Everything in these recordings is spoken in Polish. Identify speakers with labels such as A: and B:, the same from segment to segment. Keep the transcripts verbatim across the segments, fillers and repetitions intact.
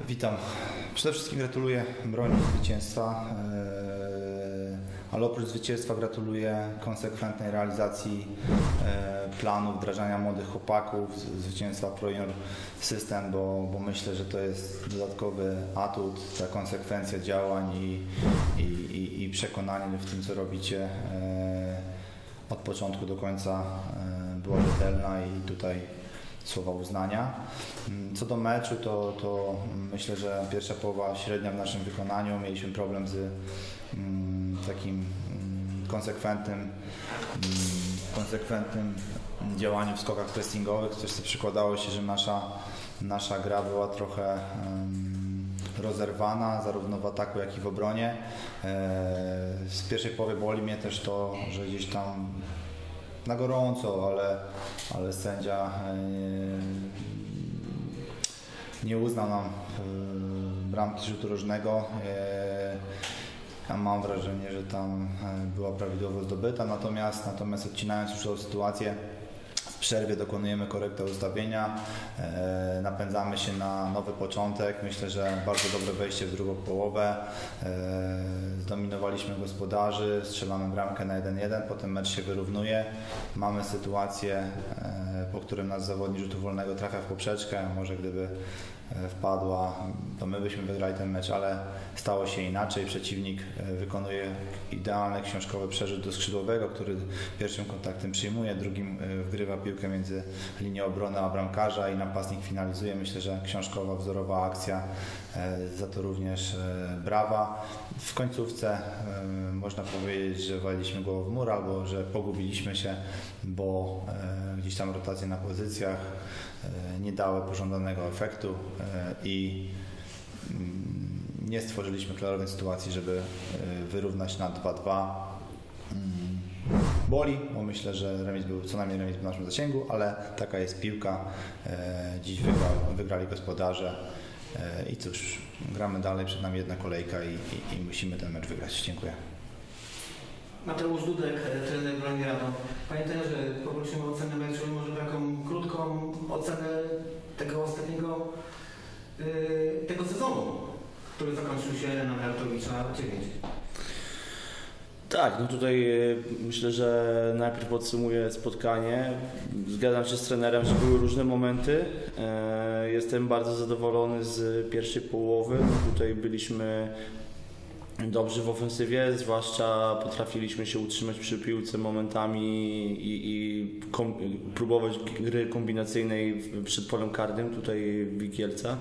A: Witam. Przede wszystkim gratuluję broni zwycięstwa, ale oprócz zwycięstwa gratuluję konsekwentnej realizacji planu wdrażania młodych chłopaków, zwycięstwa Projunior System, bo, bo myślę, że to jest dodatkowy atut, ta konsekwencja działań i, i, i, i przekonanie w tym, co robicie od początku do końca była rzetelna i tutaj słowa uznania. Co do meczu, to, to myślę, że pierwsza połowa średnia w naszym wykonaniu. Mieliśmy problem z mm, takim mm, konsekwentnym, mm, konsekwentnym działaniem w skokach pressingowych, coś co przykładało się, że nasza, nasza gra była trochę mm, rozerwana, zarówno w ataku, jak i w obronie. Z pierwszej połowy boli mnie też to, że gdzieś tam na gorąco, ale, ale sędzia nie uznał nam bramki rzutu rożnego. Ja mam wrażenie, że tam była prawidłowo zdobyta, natomiast, natomiast odcinając już tą sytuację, w przerwie dokonujemy korekty ustawienia, e, napędzamy się na nowy początek. Myślę, że bardzo dobre wejście w drugą połowę. E, zdominowaliśmy gospodarzy, strzelamy bramkę na jeden jeden, potem mecz się wyrównuje. Mamy sytuację, e, po którym nasz zawodnik rzutu wolnego trafia w poprzeczkę. Może gdyby wpadła, to my byśmy wygrali ten mecz, ale stało się inaczej. Przeciwnik wykonuje idealny książkowy przerzut do skrzydłowego, który pierwszym kontaktem przyjmuje, drugim wgrywa piłkę między linią obrony a bramkarza i napastnik finalizuje. Myślę, że książkowa, wzorowa akcja, za to również brawa. W końcówce można powiedzieć, że waliliśmy głową w mur albo że pogubiliśmy się, bo gdzieś tam rotacje na pozycjach nie dały pożądanego efektu i nie stworzyliśmy klarownej sytuacji, żeby wyrównać na dwa dwa. Boli, bo myślę, że remis był co najmniej remis w naszym zasięgu, ale taka jest piłka. Dziś wygrał, wygrali gospodarze i cóż, gramy dalej, przed nami jedna kolejka i, i, i musimy ten mecz wygrać. Dziękuję.
B: Mateusz Dudek, trener Broni Radom. Panie trenerze, poprosimy o ocenę meczu, może taką krótką ocenę tego ostatniego yy, tego sezonu, który zakończył się na Narutowicza dziewięć.
C: Tak, no tutaj myślę, że najpierw podsumuję spotkanie. Zgadzam się z trenerem, że były różne momenty. Jestem bardzo zadowolony z pierwszej połowy. Tutaj byliśmy dobrzy w ofensywie, zwłaszcza potrafiliśmy się utrzymać przy piłce momentami i, i kom, próbować gry kombinacyjnej przed polem karnym, tutaj w Wigielca.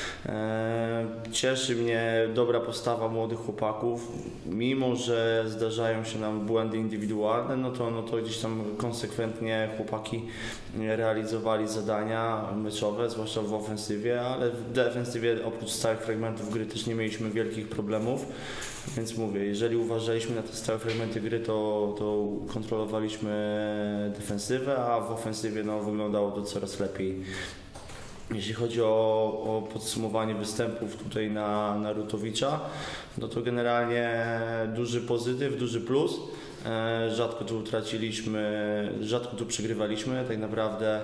C: E, cieszy mnie dobra postawa młodych chłopaków, mimo że zdarzają się nam błędy indywidualne, no to, no to gdzieś tam konsekwentnie chłopaki realizowali zadania meczowe, zwłaszcza w ofensywie, ale w defensywie oprócz stałych fragmentów gry też nie mieliśmy wielkich problemów. Więc mówię, jeżeli uważaliśmy na te stałe fragmenty gry, to, to kontrolowaliśmy defensywę, a w ofensywie no, wyglądało to coraz lepiej. Jeśli chodzi o, o podsumowanie występów tutaj na, na Rutowicza, no to generalnie duży pozytyw, duży plus. E, rzadko tu traciliśmy, rzadko tu przegrywaliśmy, tak naprawdę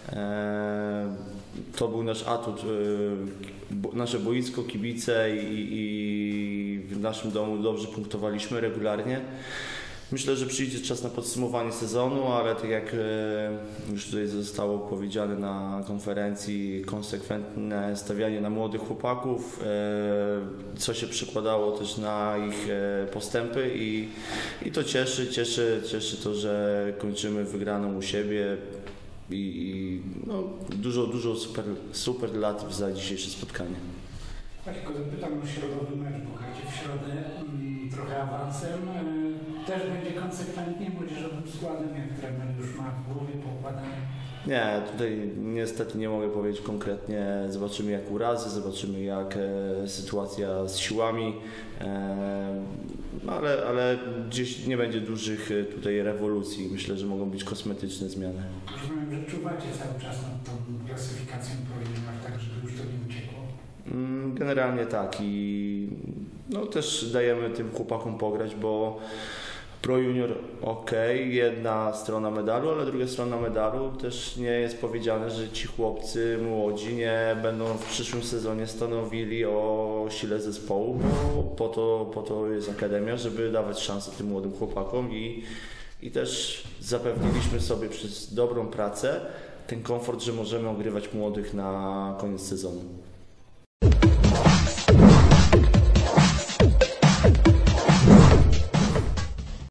C: e, to był nasz atut, e, bo, nasze boisko, kibice i, i w naszym domu dobrze punktowaliśmy regularnie. Myślę, że przyjdzie czas na podsumowanie sezonu, ale tak jak już tutaj zostało powiedziane na konferencji, konsekwentne stawianie na młodych chłopaków, co się przekładało też na ich postępy i, i to cieszy, cieszy, cieszy to, że kończymy wygraną u siebie i, i no, dużo, dużo super, super lat za dzisiejsze spotkanie.
D: Tak, tylko zapytam o środowy mecz, bo gracie w środę um, trochę awansem. Też będzie konsekwentnie młodzieżowym składem, jak trener już ma w głowie poukładane?
C: Nie, tutaj niestety nie mogę powiedzieć konkretnie. Zobaczymy jak urazy, zobaczymy jak e, sytuacja z siłami, e, ale, ale gdzieś nie będzie dużych tutaj rewolucji. Myślę, że mogą być kosmetyczne zmiany.
D: Rozumiem, że czuwacie cały czas nad tą klasyfikacją Projunior, tak żeby już to nie uciekło?
C: Generalnie tak i no, też dajemy tym chłopakom pograć, bo Pro Junior ok, jedna strona medalu, ale druga strona medalu też nie jest powiedziane, że ci chłopcy młodzi nie będą w przyszłym sezonie stanowili o sile zespołu, bo po to, po to jest akademia, żeby dawać szansę tym młodym chłopakom i, i też zapewniliśmy sobie przez dobrą pracę ten komfort, że możemy ogrywać młodych na koniec sezonu.